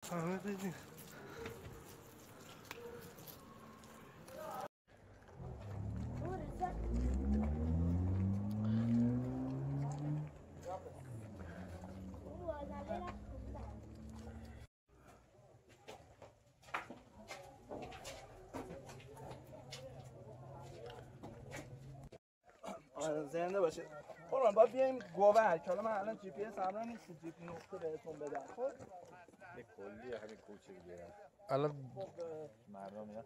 همه دیدیم. زنده باشید. قربان باید بیایم گوبک. حالا من الان جی پی اس همراه نیست، جی پی نقطه بهتون بدم. خب یه کلیه همین کوچه دیگه. الان مردم میاد.